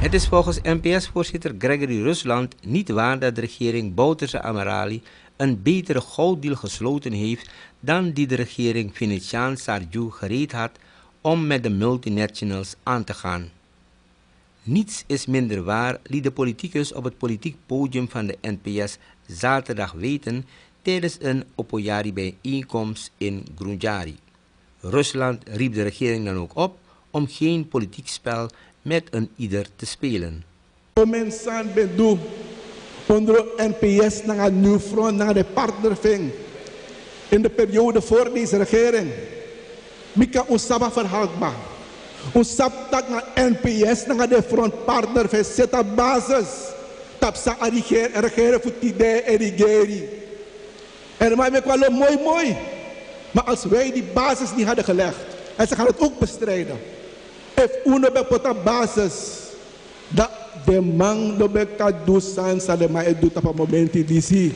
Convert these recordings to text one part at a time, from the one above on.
Het is volgens NPS-voorzitter Gregory Rusland niet waar dat de regering Bouterse Amarali een betere gouddeal gesloten heeft dan die de regering Venetiaan Sarju gereed had om met de multinationals aan te gaan. Niets is minder waar, liet de politicus op het politiek podium van de NPS zaterdag weten tijdens een Opoyari-bijeenkomst in Grunjari. Rusland riep de regering dan ook op om geen politiek spel met een ieder te spelen. Mensen bedoel onder NPS naar een nieuw front, naar de partnerving in de periode voor deze regering. Mika unsaba verhoudbaar. Unsab tak naar NPS naar de frontpartner van zeta basis. Tapsa regeren voor tide erigeri. En maar ik wel mooi. Maar als wij die basis niet hadden gelegd, en ze gaan het ook bestrijden. If uno be pota basis, dat de man do be kadusan sa de maar doet op een moment die zie.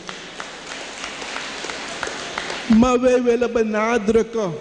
Maar wij willen benadrukken,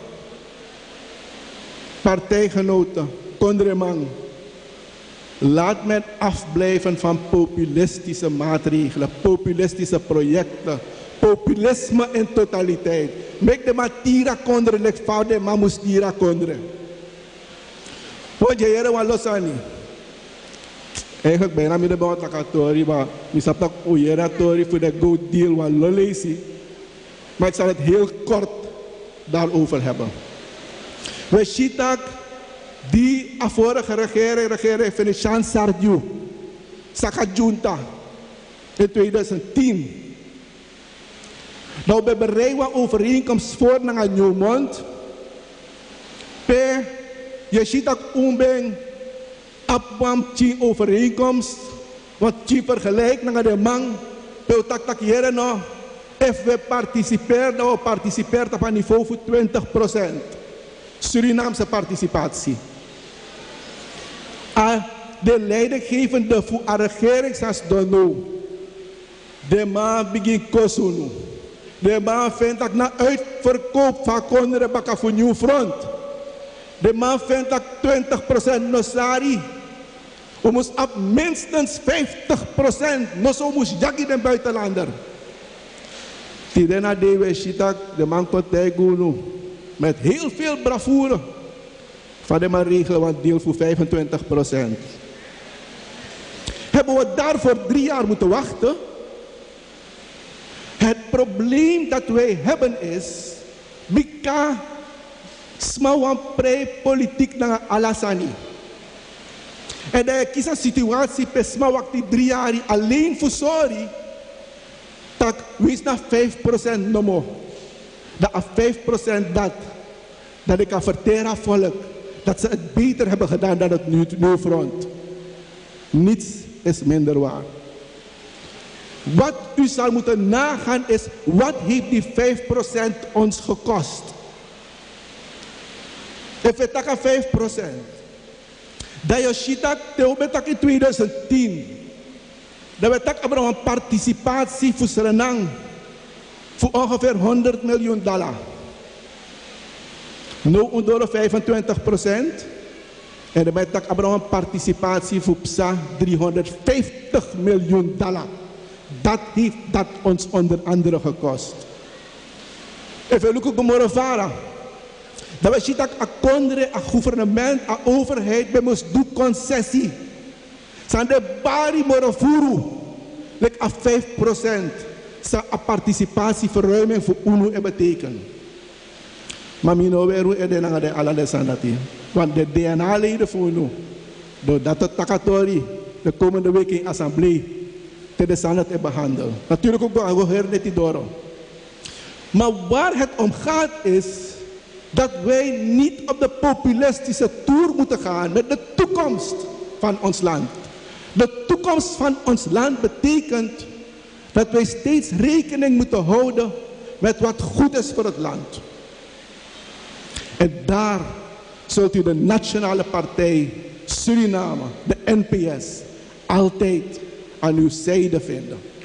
partijgenoten, Kondreman, laat men afblijven van populistische maatregelen, populistische projecten, populisme in totaliteit. Mek de matira kondre, lek fout de mamustira kondre. Wat je hier wel losani? Eigenlijk bijna met de bouwtakatori, maar we snappen ook tori voor de good deal wat lolesi. Maar ik zal het heel kort daarover hebben. We zien dat die vorige regering Venetiaan Sarju, Saka Junta, in 2010. Nou, we bereiden overeenkomst voor naar Newmont. Je ziet dat onbeng abwam die overeenkomst, wat die vergelijkt naar de man, wil tak hier nog, if we participeren op een niveau van 20%. Surinaamse participatie. De leidinggevende voor de regering zoals Dono. De man begint kosten. De man vindt dat na uitverkoop van konderen bakken voor New Front. De man vindt dat 20% nosari. We moesten op minstens 50% noso moest jaggi den buitenlander. Tidena dewe shitak de man komt tegen met heel veel bravoure van de man regelen wat deel voor 25%. Hebben we daarvoor 3 jaar moeten wachten? Het probleem dat wij hebben is, Mika smawan pre-politiek naar Alassani. En de kies een situatie pesma wakti 3 jaar alleen voor sorry, dat wees naar 5% no more. Dat 5% dat ik kan verteren volk, dat ze het beter hebben gedaan dan het nieuwe front. Niets is minder waar. Wat u zal moeten nagaan is, wat heeft die 5% ons gekost? If we 5%, dat je ziet dat in 2010, dat we tak hebben een participatie voor Suriname voor ongeveer $100 miljoen. Nu onder 25%. En dan hebben we een participatie voor PSA $350 miljoen. Dat heeft dat ons onder andere gekost. Even kijken op Morovara. Dat we zien dat een gouvernement, een overheid, we moest doen concessie. Zijn de bari Morovuru, like a 5%, zijn een participatieverruiming voor UNO betekent. Maar mino weru naar de alle sanati. Want de DNA-leden voor UNO, doordat het takatori de komende week in assemblee te sanat te behandelen. Natuurlijk ook door het door. Maar waar het om gaat is dat wij niet op de populistische toer moeten gaan met de toekomst van ons land. De toekomst van ons land betekent dat wij steeds rekening moeten houden met wat goed is voor het land. En daar zult u de Nationale Partij Suriname, de NPS, altijd aan uw zijde vinden.